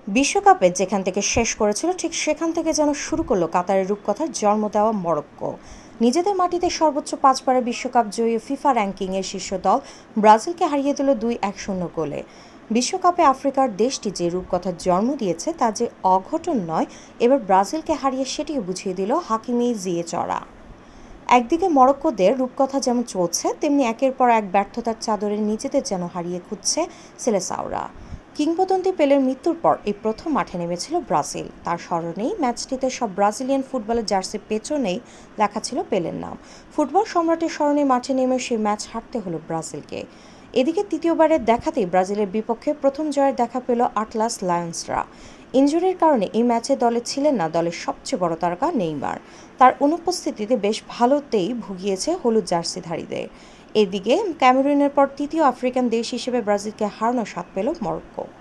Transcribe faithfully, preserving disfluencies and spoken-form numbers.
বিশ্বকাপে যেখান থেকে শেষ করেছিল ঠিক সেখান থেকে যেন শুরু করলো কাতারের রূপকথার জন্ম দেওয়া মরক্কো। নিজেদের মাটিতে সর্বোচ্চ পাঁচবারের বিশ্বকাপ জয়ী ফিফা র্যাঙ্কিংয়ের শীর্ষ দল ব্রাজিলকে হারিয়ে দিল দুই এক শূন্য গোলে। বিশ্বকাপে আফ্রিকার দেশটি যে রূপকথার জন্ম দিয়েছে তা যে অঘটন নয়, এবার ব্রাজিলকে হারিয়ে সেটিও বুঝিয়ে দিল হাকিমি জিয়ে চড়া। একদিকে মরক্কোদের রূপকথা যেমন চলছে, তেমনি একের পর এক ব্যর্থতার চাদরে নিজেদের যেন হারিয়ে খুঁজছে সেলেসাওরা। কিংবদন্তি পেলের মৃত্যুর পর এই প্রথম মাঠে নেমেছিল ব্রাজিল। তার স্মরণেই ম্যাচটিতে সব ব্রাজিলিয়ান ফুটবলের জার্সির পেছনেই লেখা ছিল পেলের নাম। ফুটবল সম্রাটের স্মরণে মাঠে নেমে সেই ম্যাচ হারতে হলো ব্রাজিলকে। এদিকে তৃতীয়বারের দেখাতেই ব্রাজিলের বিপক্ষে প্রথম জয়ের দেখা পেল আটলাস লায়ন্সরা। ইনজুরির কারণে এই ম্যাচে দলে ছিলেন না দলের সবচেয়ে বড় তারকা নেইমার। তার অনুপস্থিতিতে বেশ ভালোতেই ভুগিয়েছে হলুদ জার্সিধারীদের। এদিকে ক্যামেরুনের পর তৃতীয় আফ্রিকান দেশ হিসেবে ব্রাজিলকে হারানোর স্বাদ পেল মরক্কো।